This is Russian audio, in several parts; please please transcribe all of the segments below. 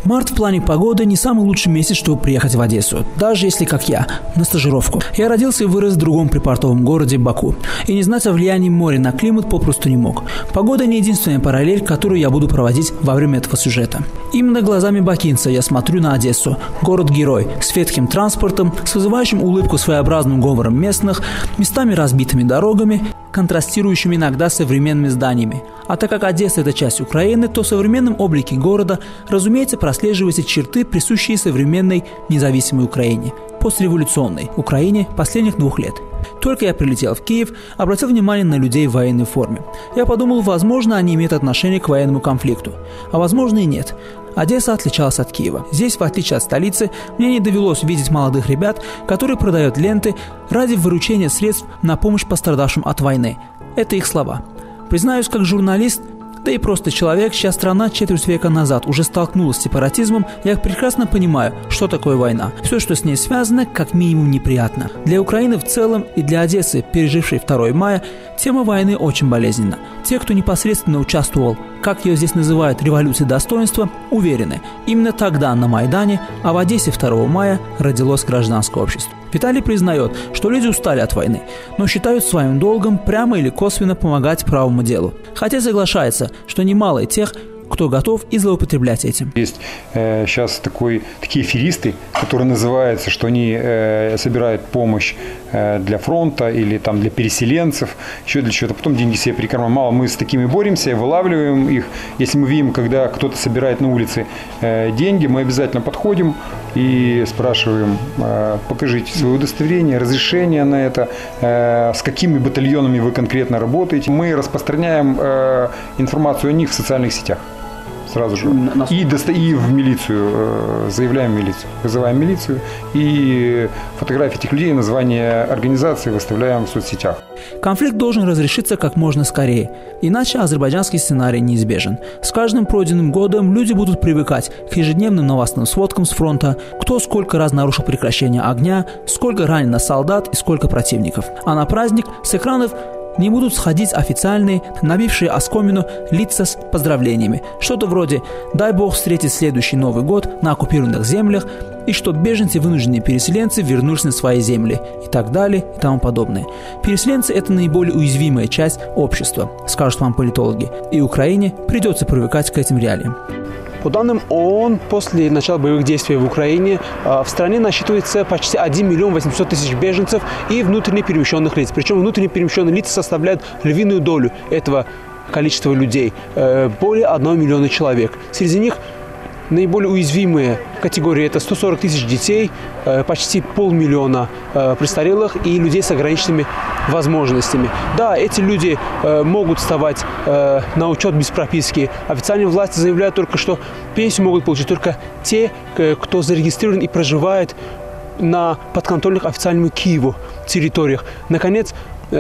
Март в плане погоды не самый лучший месяц, чтобы приехать в Одессу, даже если, как я, на стажировку. Я родился и вырос в другом припортовом городе Баку, и не знать о влиянии моря на климат попросту не мог. Погода не единственная параллель, которую я буду проводить во время этого сюжета. Именно глазами бакинца я смотрю на Одессу, город-герой, с ветхим транспортом, с вызывающим улыбку своеобразным говором местных, местами разбитыми дорогами, контрастирующими иногда с современными зданиями. А так как Одесса – это часть Украины, то в современном облике города, разумеется, прослеживаются черты, присущие современной независимой Украине, постреволюционной Украине последних 2 лет. Только я прилетел в Киев, обратил внимание на людей в военной форме. Я подумал, возможно, они имеют отношение к военному конфликту. А возможно и нет. Одесса отличалась от Киева. Здесь, в отличие от столицы, мне не довелось видеть молодых ребят, которые продают ленты ради выручения средств на помощь пострадавшим от войны. Это их слова. Признаюсь, как журналист, да и просто человек, чья страна четверть века назад уже столкнулась с сепаратизмом, я прекрасно понимаю, что такое война. Все, что с ней связано, как минимум неприятно. Для Украины в целом и для Одессы, пережившей 2 мая, тема войны очень болезненна. Те, кто непосредственно участвовал, как ее здесь называют, революции достоинства, уверены, именно тогда на Майдане, а в Одессе 2 мая родилось гражданское общество. Виталий признает, что люди устали от войны, но считают своим долгом прямо или косвенно помогать правому делу. Хотя соглашается, что немало и тех, кто готов и злоупотреблять этим. Есть сейчас такие аферисты, которые называются, что они собирают помощь для фронта или там, для переселенцев, еще для чего-то. Потом деньги себе прикармываем. Мало, мы с такими боремся, вылавливаем их. Если мы видим, когда кто-то собирает на улице деньги, мы обязательно подходим и спрашиваем: покажите свое удостоверение, разрешение на это, с какими батальонами вы конкретно работаете. Мы распространяем информацию о них в социальных сетях. Сразу же. И в милицию, заявляем в милицию, вызываем милицию, и фотографии этих людей, название организации выставляем в соцсетях. Конфликт должен разрешиться как можно скорее, иначе азербайджанский сценарий неизбежен. С каждым пройденным годом люди будут привыкать к ежедневным новостным сводкам с фронта, кто сколько раз нарушил прекращение огня, сколько ранено солдат и сколько противников. А на праздник с экранов не будут сходить официальные, набившие оскомину лица с поздравлениями. Что-то вроде «дай Бог встретить следующий Новый год на оккупированных землях» и что беженцы, вынужденные переселенцы, вернулись на свои земли и так далее и тому подобное. Переселенцы – это наиболее уязвимая часть общества, скажут вам политологи, и Украине придется привыкать к этим реалиям. По данным ООН, после начала боевых действий в Украине в стране насчитывается почти 1 миллион 800 тысяч беженцев и внутренне перемещенных лиц. Причем внутренне перемещенные лица составляют львиную долю этого количества людей, более 1 миллиона человек. Среди них наиболее уязвимые категории – это 140 тысяч детей, почти 500 000 престарелых и людей с ограниченными возможностями. Да, эти люди могут вставать на учет без прописки. Официальные власти заявляют только, что пенсию могут получить только те, кто зарегистрирован и проживает на подконтрольных официальному Киеву территориях. Наконец,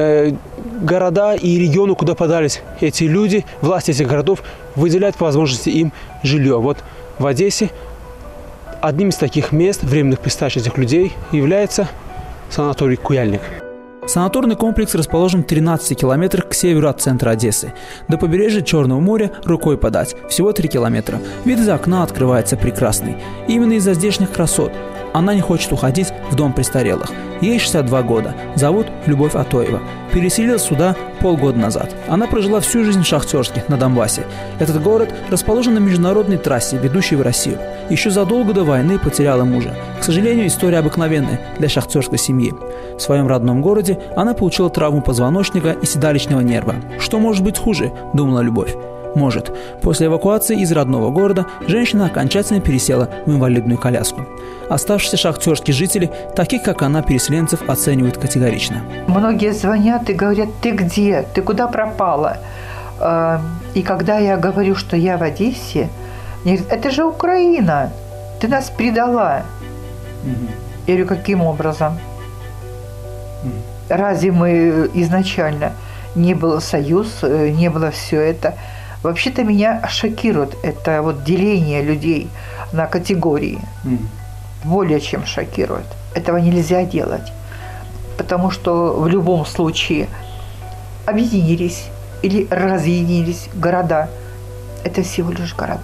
города и регионы, куда подались эти люди, власти этих городов выделяют по возможности им жилье. Вот в Одессе одним из таких мест, временных пристанищ этих людей, является санаторий «Куяльник». Санаторный комплекс расположен в 13 километрах к северу от центра Одессы. До побережья Черного моря рукой подать, всего 3 километра. Вид из окна открывается прекрасный. Именно из-за здешних красот она не хочет уходить в дом престарелых. Ей 62 года, зовут Любовь Атоева. Переселилась сюда полгода назад. Она прожила всю жизнь в Шахтерске, на Донбассе. Этот город расположен на международной трассе, ведущей в Россию. Еще задолго до войны потеряла мужа. К сожалению, история обыкновенная для шахтерской семьи. В своем родном городе она получила травму позвоночника и седалищного нерва. Что может быть хуже, думала Любовь. Может. После эвакуации из родного города женщина окончательно пересела в инвалидную коляску. Оставшиеся шахтерские жители, таких как она, переселенцев оценивают категорично. Многие звонят и говорят: ты где? Ты куда пропала? И когда я говорю, что я в Одессе, они говорят: это же Украина, ты нас предала. Я говорю: каким образом? Разве мы изначально не был союз, не было все это? Вообще-то меня шокирует это вот деление людей на категории. Более чем шокирует. Этого нельзя делать. Потому что в любом случае объединились или разъединились города. Это всего лишь города.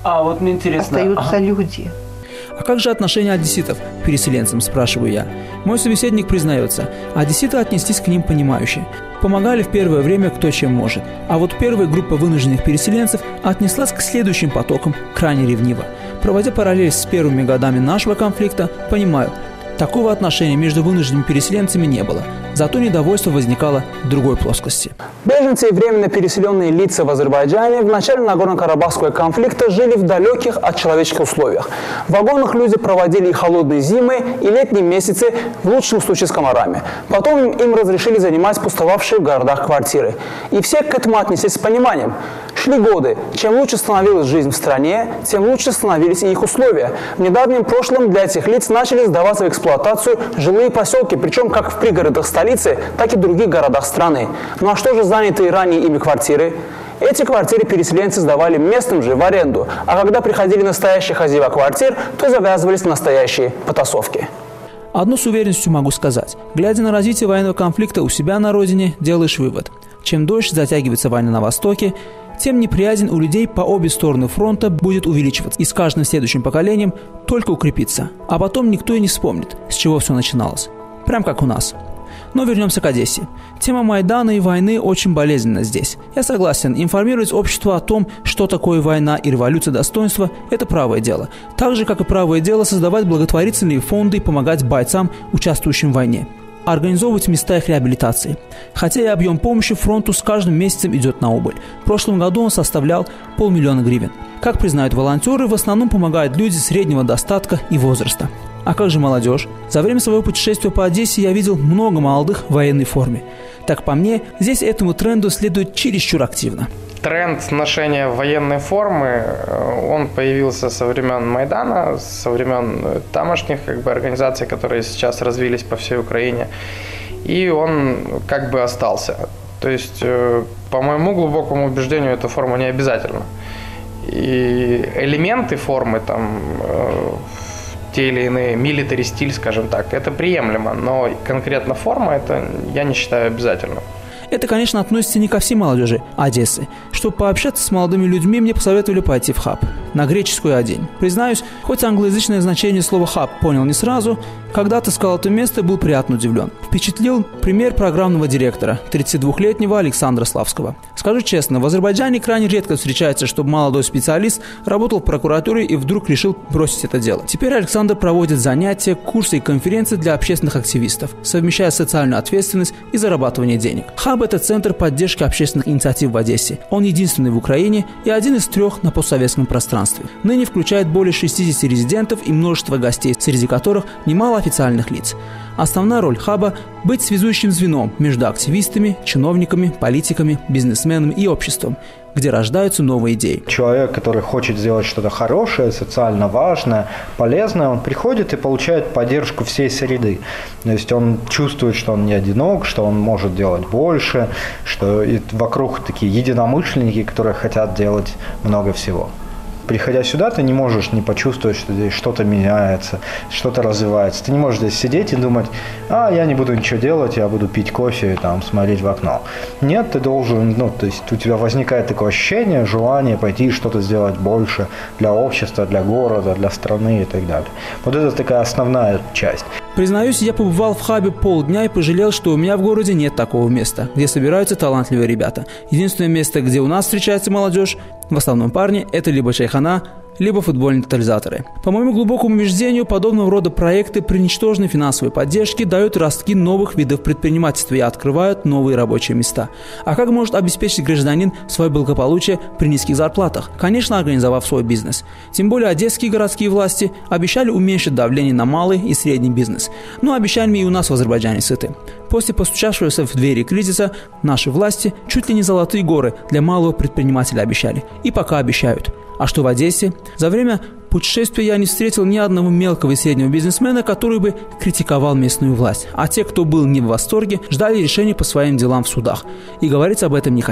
А вот мне интересно... Остаются люди. А как же отношение одесситов к переселенцам, спрашиваю я. Мой собеседник признается, одесситы отнеслись к ним понимающе. Помогали в первое время кто чем может. А вот первая группа вынужденных переселенцев отнеслась к следующим потокам крайне ревниво. Проводя параллель с первыми годами нашего конфликта, понимаю, такого отношения между вынужденными переселенцами не было. Зато недовольство возникало в другой плоскости. Беженцы и временно переселенные лица в Азербайджане в начале Нагорно-Карабахского конфликта жили в далеких от человеческих условиях. В вагонах люди проводили и холодные зимы, и летние месяцы, в лучшем случае с комарами. Потом им разрешили занимать пустовавшие в городах квартиры. И все к этому отнеслись с пониманием. Шли годы. Чем лучше становилась жизнь в стране, тем лучше становились и их условия. В недавнем прошлом для этих лиц начали сдаваться в эксплуатацию жилые поселки, причем как в пригородах столицы, так и в других городах страны. Ну а что же занятые ранее ими квартиры? Эти квартиры переселенцы сдавали местным же в аренду, а когда приходили настоящие хозяева квартир, то завязывались настоящие потасовки. Одно с уверенностью могу сказать. Глядя на развитие военного конфликта у себя на родине, делаешь вывод. Чем дольше затягивается война на Востоке, тем неприязнь у людей по обе стороны фронта будет увеличиваться и с каждым следующим поколением только укрепиться. А потом никто и не вспомнит, с чего все начиналось. Прям как у нас. Но вернемся к Одессе. Тема Майдана и войны очень болезненна здесь. Я согласен, информировать общество о том, что такое война и революция достоинства – это правое дело. Так же, как и правое дело создавать благотворительные фонды и помогать бойцам, участвующим в войне. Организовывать места их реабилитации. Хотя и объем помощи фронту с каждым месяцем идет на убыль. В прошлом году он составлял 500 000 гривен. Как признают волонтеры, в основном помогают люди среднего достатка и возраста. А как же молодежь? За время своего путешествия по Одессе я видел много молодых в военной форме. Так по мне, здесь этому тренду следует чересчур активно. Тренд ношения военной формы, он появился со времен Майдана, со времен тамошних организаций, которые сейчас развились по всей Украине. И он остался. То есть, по моему глубокому убеждению, эта форма не обязательна. И элементы формы, те или иные, милитари стиль, скажем так, это приемлемо. Но конкретно форма, это я не считаю обязательным. Это, конечно, относится не ко всей молодежи Одессы. Чтобы пообщаться с молодыми людьми, мне посоветовали пойти в хаб, на греческую одень. Признаюсь, хоть англоязычное значение слова «хаб» понял не сразу, когда отыскал это место и был приятно удивлен. Впечатлил пример программного директора, 32-летнего Александра Славского. Скажу честно, в Азербайджане крайне редко встречается, чтобы молодой специалист работал в прокуратуре и вдруг решил бросить это дело. Теперь Александр проводит занятия, курсы и конференции для общественных активистов, совмещая социальную ответственность и зарабатывание денег. Хаб – это центр поддержки общественных инициатив в Одессе. Он единственный в Украине и один из 3 на постсоветском пространстве. Ныне включает более 60 резидентов и множество гостей, среди которых немало официальных лиц. Основная роль хаба – быть связующим звеном между активистами, чиновниками, политиками, бизнесменами и обществом, где рождаются новые идеи. Человек, который хочет сделать что-то хорошее, социально важное, полезное, он приходит и получает поддержку всей среды. То есть он чувствует, что он не одинок, что он может делать больше, что вокруг такие единомышленники, которые хотят делать много всего. Приходя сюда, ты не можешь не почувствовать, что здесь что-то меняется, что-то развивается. Ты не можешь здесь сидеть и думать, я не буду ничего делать, я буду пить кофе и смотреть в окно. Нет, ты должен, то есть у тебя возникает такое ощущение, желание пойти и что-то сделать больше для общества, для города, для страны и так далее. Вот это такая основная часть. Признаюсь, я побывал в хабе полдня и пожалел, что у меня в городе нет такого места, где собираются талантливые ребята. Единственное место, где у нас встречается молодежь, в основном парни, это либо чайхана, либо футбольные тотализаторы. По моему глубокому убеждению, подобного рода проекты при ничтожной финансовой поддержке дают ростки новых видов предпринимательства и открывают новые рабочие места. А как может обеспечить гражданин свое благополучие при низких зарплатах? Конечно, организовав свой бизнес. Тем более одесские городские власти обещали уменьшить давление на малый и средний бизнес. Но обещаниями и у нас в Азербайджане сыты. После постучавшегося в двери кризиса наши власти чуть ли не золотые горы для малого предпринимателя обещали. И пока обещают. А что в Одессе? За время путешествия я не встретил ни одного мелкого и среднего бизнесмена, который бы критиковал местную власть. А те, кто был не в восторге, ждали решения по своим делам в судах. И говорить об этом не хотели.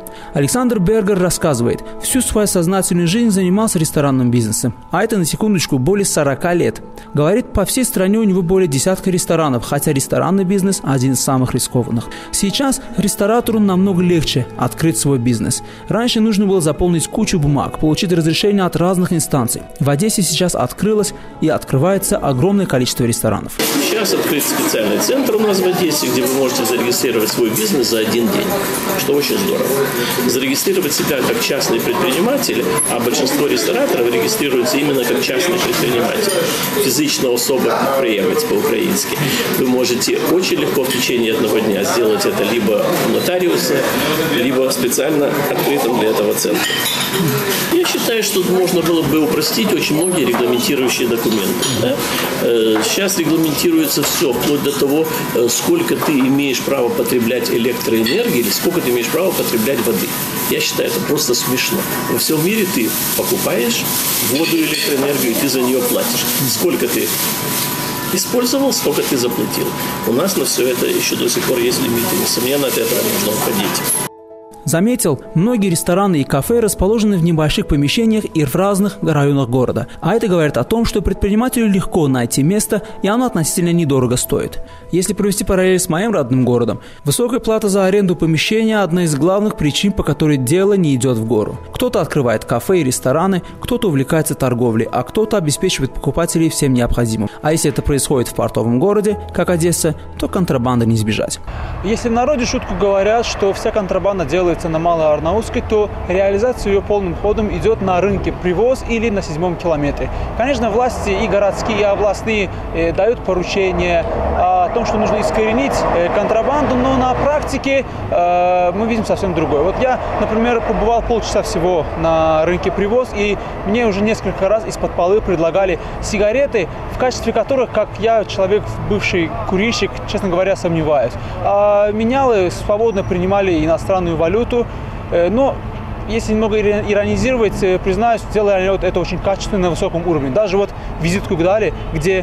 Александр Бергер рассказывает, всю свою сознательную жизнь занимался ресторанным бизнесом, а это на секундочку более 40 лет. Говорит, по всей стране у него более десятка ресторанов, хотя ресторанный бизнес один из самых рискованных. Сейчас ресторатору намного легче открыть свой бизнес. Раньше нужно было заполнить кучу бумаг, получить разрешение от разных инстанций. В Одессе сейчас открылось и открывается огромное количество ресторанов. Сейчас открыт специальный центр у нас в Одессе, где вы можете зарегистрировать свой бизнес за один день, что очень здорово. Зарегистрировать себя как частный предприниматель, а большинство рестораторов регистрируются именно как частный предприниматель. Физичная особа предприемец по-украински. Вы можете очень легко в течение одного дня сделать это либо у нотариуса, либо в специально открытом для этого центре. Я считаю, что можно было бы упростить очень многие регламентирующие документы. Да? Сейчас регламентируется все, вплоть до того, сколько ты имеешь право потреблять электроэнергии или сколько ты имеешь право потреблять воды. Я считаю, это просто смешно. Во всем мире ты покупаешь воду и электроэнергию, и ты за нее платишь. Сколько ты использовал, сколько ты заплатил. У нас на все это еще до сих пор есть лимиты. Несомненно, от этого нужно уходить. Заметил, многие рестораны и кафе расположены в небольших помещениях и в разных районах города. А это говорит о том, что предпринимателю легко найти место, и оно относительно недорого стоит. Если провести параллель с моим родным городом, высокая плата за аренду помещения – одна из главных причин, по которой дело не идет в гору. Кто-то открывает кафе и рестораны, кто-то увлекается торговлей, а кто-то обеспечивает покупателей всем необходимым. А если это происходит в портовом городе, как Одесса, то контрабанды не избежать. Если в народе шутку говорят, что вся контрабанда делается на Малой Арнаутской, то реализация ее полным ходом идет на рынке Привоз или на 7-м километре. Конечно, власти и городские, и областные дают поручения о том, что нужно искоренить контрабанду, но на практике мы видим совсем другое. Вот я, например, побывал полчаса всего на рынке Привоз, и мне уже несколько раз из-под полы предлагали сигареты, в качестве которых, как я, человек, бывший курильщик, честно говоря, сомневаюсь. А менялы свободно принимали иностранную валюту, но если немного иронизировать, признаюсь, делали это очень качественно, на высоком уровне. Даже вот визитку дали, где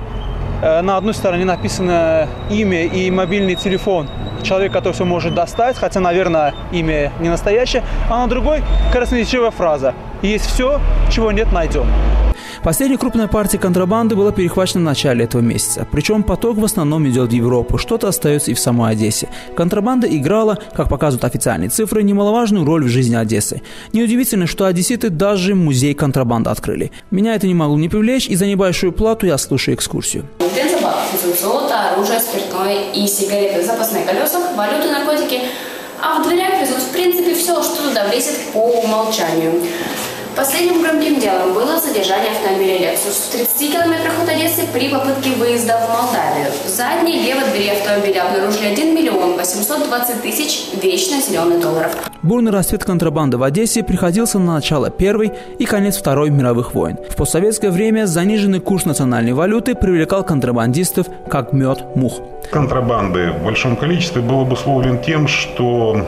на одной стороне написано имя и мобильный телефон человека, который все может достать, хотя, наверное, имя не настоящее, а на другой красноречивая фраза: «Есть все, чего нет, найдем». Последняя крупная партия контрабанды была перехвачена в начале этого месяца. Причем поток в основном идет в Европу, что-то остается и в самой Одессе. Контрабанда играла, как показывают официальные цифры, немаловажную роль в жизни Одессы. Неудивительно, что одесситы даже музей контрабанды открыли. Меня это не могло не привлечь, и за небольшую плату я слушаю экскурсию. Бензобак, золото, оружие, спиртное и сигареты, запасные колеса, валюты, наркотики. А в дверях везут, в принципе, все, что туда влезет по умолчанию. Последним громким делом было задержание автомобиля Lexus в 30 километрах от Одессы при попытке выезда в Молдавию. В задней левой двери автомобиля обнаружили 1 миллион 820 тысяч вечно зеленых долларов. Бурный расцвет контрабанды в Одессе приходился на начало Первой и конец Второй мировых войн. В постсоветское время заниженный курс национальной валюты привлекал контрабандистов как мед мух. Контрабанды в большом количестве был обусловлен тем, что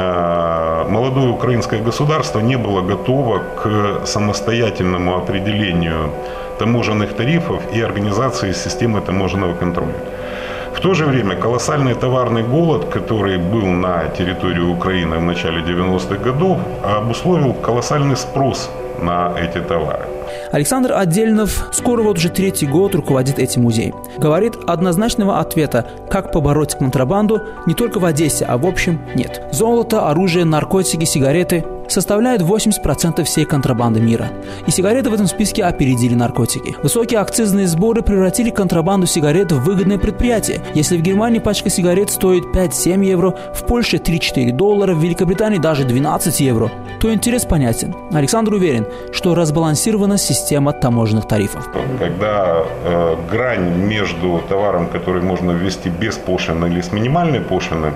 молодое украинское государство не было готово к самостоятельному определению таможенных тарифов и организации системы таможенного контроля. В то же время колоссальный товарный голод, который был на территории Украины в начале 90-х годов, обусловил колоссальный спрос на эти товары. Александр Отдельнов скоро вот уже 3-й год руководит этим музеем. Говорит, однозначного ответа, как побороть контрабанду, не только в Одессе, а в общем нет. Золото, оружие, наркотики, сигареты составляют 80% всей контрабанды мира. И сигареты в этом списке опередили наркотики. Высокие акцизные сборы превратили контрабанду сигарет в выгодное предприятие. Если в Германии пачка сигарет стоит 5-7 евро, в Польше 3-4 доллара, в Великобритании даже 12 евро, то интерес понятен. Александр уверен, что разбалансирована система таможенных тарифов. Когда грань между товаром, который можно ввести без пошлины или с минимальной пошлиной,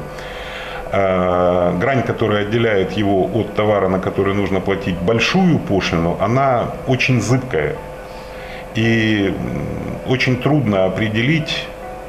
грань, которая отделяет его от товара, на который нужно платить большую пошлину, она очень зыбкая. И очень трудно определить,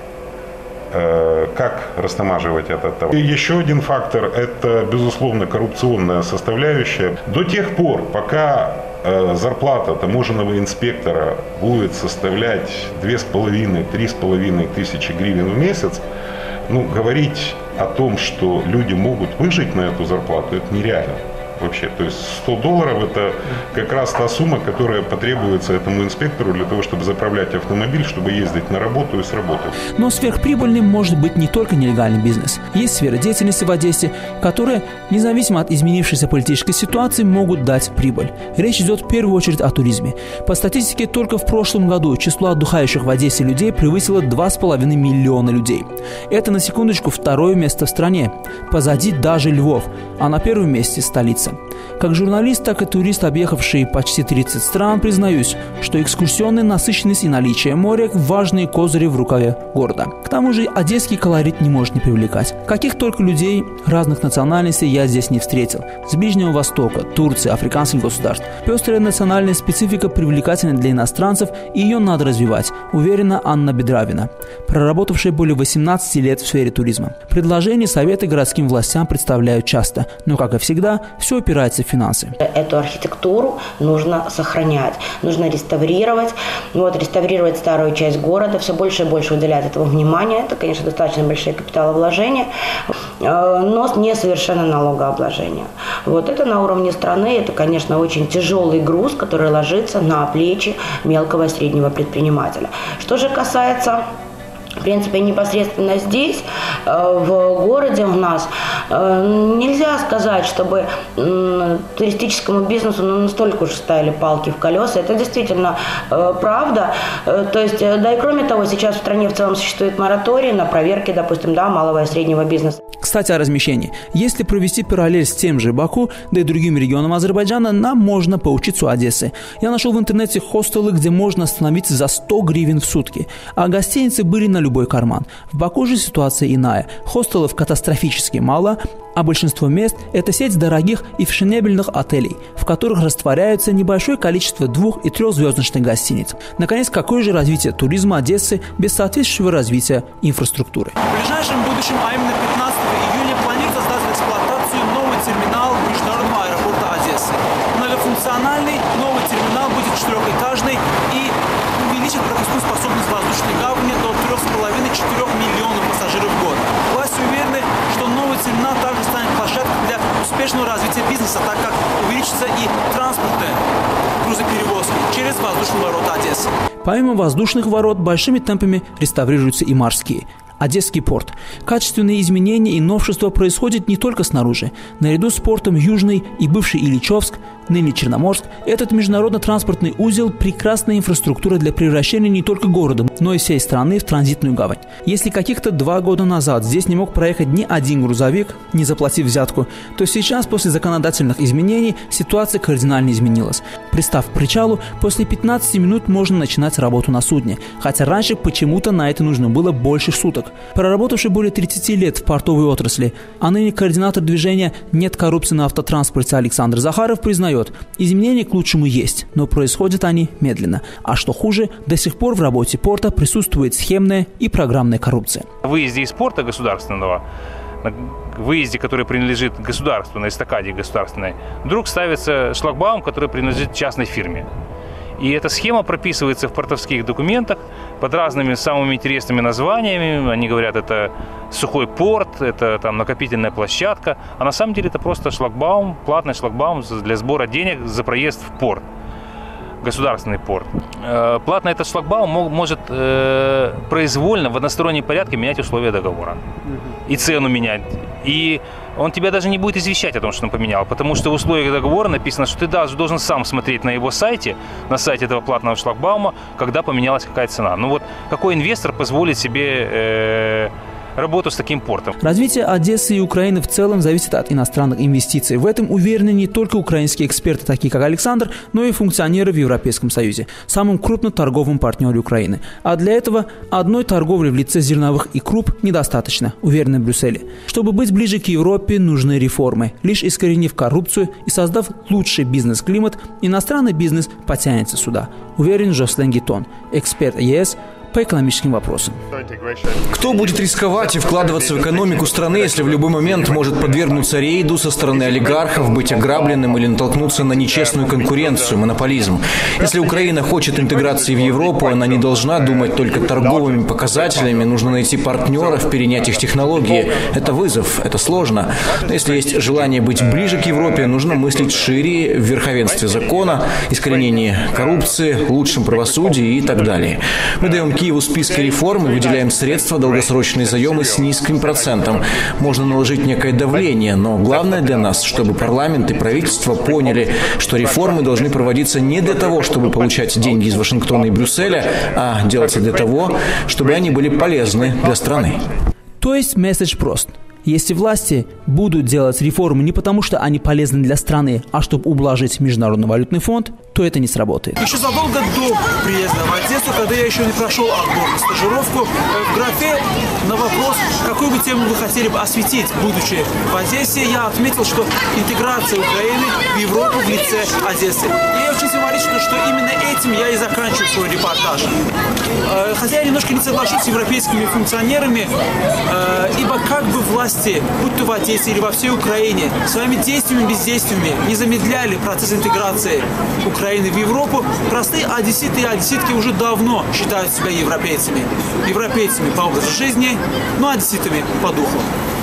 как растамаживать этот товар. И еще один фактор – это, безусловно, коррупционная составляющая. До тех пор, пока зарплата таможенного инспектора будет составлять 2,5-3,5 тысячи гривен в месяц, говорить о том, что люди могут выжить на эту зарплату, это нереально. Вообще, то есть $100 это как раз та сумма, которая потребуется этому инспектору для того, чтобы заправлять автомобиль, чтобы ездить на работу и с работы. Но сверхприбыльным может быть не только нелегальный бизнес. Есть сферы деятельности в Одессе, которые, независимо от изменившейся политической ситуации, могут дать прибыль. Речь идет в первую очередь о туризме. По статистике, только в прошлом году число отдыхающих в Одессе людей превысило 2,5 миллиона людей. Это, на секундочку, второе место в стране. Позади даже Львов, а на первом месте столица. Как журналист, так и турист, объехавший почти 30 стран, признаюсь, что экскурсионная насыщенность и наличие моря – важные козыри в рукаве города. К тому же одесский колорит не может не привлекать. Каких только людей разных национальностей я здесь не встретил. С Ближнего Востока, Турции, африканских государств. Пестрая национальная специфика привлекательна для иностранцев, и ее надо развивать, уверена Анна Бедравина, проработавшая более 18 лет в сфере туризма. Предложения, советы городским властям представляют часто, но, как и всегда, все упирается в финансы. Эту архитектуру нужно сохранять, нужно реставрировать. Реставрировать старую часть города, все больше и больше уделять этому внимания. Это, конечно, достаточно большие капиталовложения, но не совершенно налогообложение. Это на уровне страны, это, конечно, очень тяжелый груз, который ложится на плечи мелкого и среднего предпринимателя. Что же касается, в принципе, непосредственно здесь, в городе у нас, нельзя сказать, чтобы туристическому бизнесу настолько уж ставили палки в колеса. Это действительно правда. То есть, да и кроме того, сейчас в стране в целом существует мораторий на проверки, допустим, малого и среднего бизнеса. Кстати, о размещении. Если провести параллель с тем же Баку, да и другим регионам Азербайджана, нам можно поучиться у Одессы. Я нашел в интернете хостелы, где можно остановиться за 100 гривен в сутки, а гостиницы были на любой карман. В Баку же ситуация иная. Хостелов катастрофически мало, а большинство мест – это сеть дорогих и фешенебельных отелей, в которых растворяется небольшое количество 2- и 3-звездочных гостиниц. Наконец, какое же развитие туризма Одессы без соответствующего развития инфраструктуры? В ближайшем будущем, а именно 15 июня, планируется сдать в эксплуатацию новый терминал международного аэропорта Одессы. Многофункциональный новый терминал будет 4-этажный и увеличит пропускную способность воздушной гавани до 3,5-4 миллионов пассажиров в год. Власти уверены, что новый терминал также станет площадкой для успешного развития бизнеса, так как увеличится и транспортная грузоперевозки через воздушные ворота Одессы. Помимо воздушных ворот, большими темпами реставрируются и морские. Одесский порт. Качественные изменения и новшества происходят не только снаружи. Наряду с портом Южный и бывший Ильичевск, ныне Черноморск, этот международно-транспортный узел – прекрасная инфраструктура для превращения не только города, но и всей страны в транзитную гавань. Если каких-то 2 года назад здесь не мог проехать ни один грузовик, не заплатив взятку, то сейчас, после законодательных изменений, ситуация кардинально изменилась. Пристав к причалу, после 15 минут можно начинать работу на судне, хотя раньше почему-то на это нужно было больше суток. Проработавший более 30 лет в портовой отрасли, а ныне координатор движения «Нет коррупции на автотранспорте» Александр Захаров признает, изменения к лучшему есть, но происходят они медленно. А что хуже, до сих пор в работе порта присутствует схемная и программная коррупция. На выезде из порта государственного, на выезде, который принадлежит государству, на эстакаде государственной, вдруг ставится шлагбаум, который принадлежит частной фирме. И эта схема прописывается в портовских документах под разными самыми интересными названиями. Они говорят, это сухой порт, это там накопительная площадка. А на самом деле это просто шлагбаум, платный шлагбаум для сбора денег за проезд в порт, государственный порт. Платно этот шлагбаум может произвольно в одностороннем порядке менять условия договора. И цену менять. И он тебя даже не будет извещать о том, что он поменял, потому что в условиях договора написано, что ты даже должен сам смотреть на его сайте, на сайте этого платного шлагбаума, когда поменялась какая цена. Какой инвестор позволит себе работу с таким портом? Развитие Одессы и Украины в целом зависит от иностранных инвестиций. В этом уверены не только украинские эксперты, такие как Александр, но и функционеры в Европейском Союзе, самом крупном торговом партнере Украины. А для этого одной торговли в лице зерновых и круп недостаточно, уверены в Брюсселе. Чтобы быть ближе к Европе, нужны реформы. Лишь искоренив коррупцию и создав лучший бизнес-климат, иностранный бизнес потянется сюда, уверен Жослен Гитон, эксперт ЕС по экономическим вопросам. Кто будет рисковать и вкладываться в экономику страны, если в любой момент может подвергнуться рейду со стороны олигархов, быть ограбленным или натолкнуться на нечестную конкуренцию, монополизм? Если Украина хочет интеграции в Европу, она не должна думать только торговыми показателями, нужно найти партнеров, перенять их технологии. Это вызов, это сложно. Но если есть желание быть ближе к Европе, нужно мыслить шире, в верховенстве закона, искоренении коррупции, лучшем правосудии и так далее. Мы даем Киеву списки реформ и выделяем средства, долгосрочные заемы с низким процентом. Можно наложить некое давление, но главное для нас, чтобы парламент и правительство поняли, что реформы должны проводиться не для того, чтобы получать деньги из Вашингтона и Брюсселя, а делаться для того, чтобы они были полезны для страны. То есть месседж прост. Если власти будут делать реформы не потому, что они полезны для страны, а чтобы ублажить Международный валютный фонд, то это не сработает. Еще задолго до приезда в Одессу, когда я еще не прошел отбор на стажировку, в графе на вопрос, какую бы тему вы хотели бы осветить, будучи в Одессе, я отметил, что интеграция Украины в Европу в лице Одессы. И очень символично, что именно этим я и заканчиваю свой репортаж. Хотя я немножко не соглашусь с европейскими функционерами, ибо как бы власти, будь то в Одессе или во всей Украине, своими действиями и бездействиями не замедляли процесс интеграции Украины в Европу, простые одесситы и одесситки уже давно считают себя европейцами. Европейцами по образу жизни, но одесситами по духу.